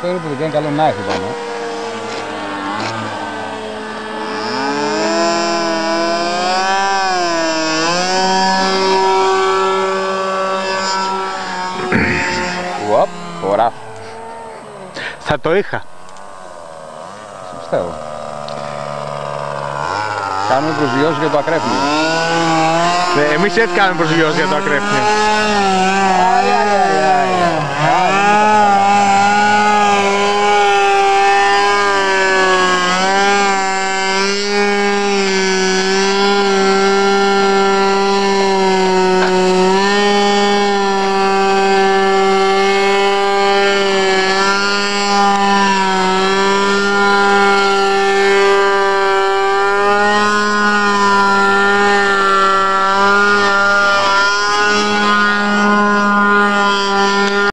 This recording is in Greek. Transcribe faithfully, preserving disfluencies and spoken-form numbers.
Αυτό είναι που δεν κάνει καλό να έχει πάνω. Ουαπ, ωραία. Θα το είχα. Σε πιστεύω. Κάνουμε προσγειώσεις για το ακρέφνιο. Εμείς έτσι κάνουμε προσγειώσεις για το ακρέφνιο.